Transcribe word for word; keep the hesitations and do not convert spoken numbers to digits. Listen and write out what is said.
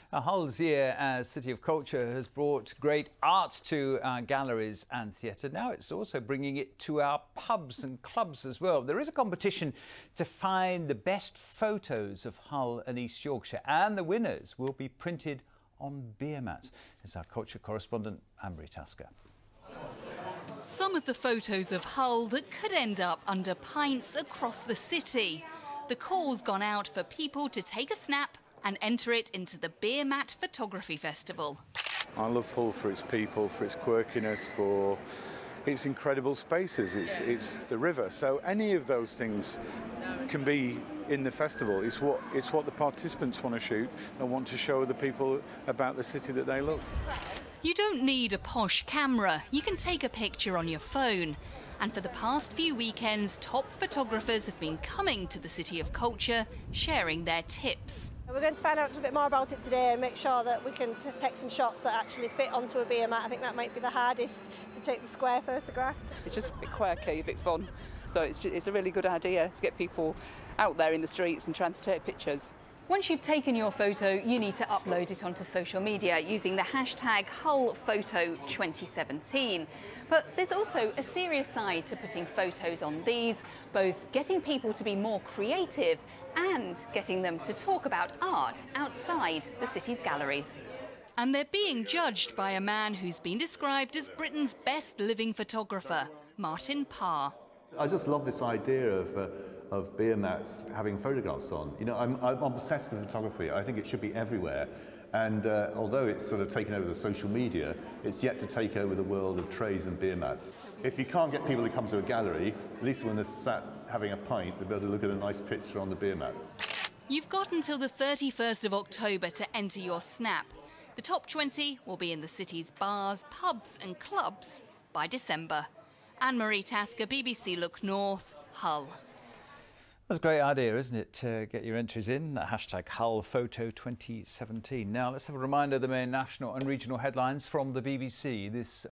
Now, Hull's year as City of Culture has brought great art to our galleries and theatre. Now it's also bringing it to our pubs and clubs as well. There is a competition to find the best photos of Hull and East Yorkshire, and the winners will be printed on Beermat. It's our culture correspondent, Anne-Marie Tasker. Some of the photos of Hull that could end up under pints across the city. The call's gone out for people to take a snap and enter it into the Beermat Photography Festival. I love Hull for its people, for its quirkiness, for its incredible spaces. It's, it's the river, so any of those things can be in the festival. It's what, it's what the participants want to shoot and want to show the people about the city that they love. You don't need a posh camera, you can take a picture on your phone. And for the past few weekends, top photographers have been coming to the City of Culture, sharing their tips. We're going to find out a little bit more about it today and make sure that we can t take some shots that actually fit onto a Beermat. I think that might be the hardest, to take the square photograph. It's just a bit quirky, a bit fun. So it's, just, it's a really good idea to get people out there in the streets and trying to take pictures. Once you've taken your photo, you need to upload it onto social media using the hashtag Hull Photo twenty seventeen. But there's also a serious side to putting photos on these, both getting people to be more creative and getting them to talk about art outside the city's galleries. And they're being judged by a man who's been described as Britain's best living photographer, Martin Parr. I just love this idea of uh, of Beermats having photographs on. You know, I'm, I'm obsessed with photography. I think it should be everywhere. And uh, although it's sort of taken over the social media, it's yet to take over the world of trays and Beermats. If you can't get people to come to a gallery, at least when they're sat having a pint, they'll be able to look at a nice picture on the Beermat. You've got until the thirty-first of October to enter your snap. The top twenty will be in the city's bars, pubs and clubs by December. Anne-Marie Tasker, B B C Look North, Hull. That's a great idea, isn't it, to get your entries in, that hashtag Hull Photo twenty seventeen. Now let's have a reminder of the main national and regional headlines from the B B C this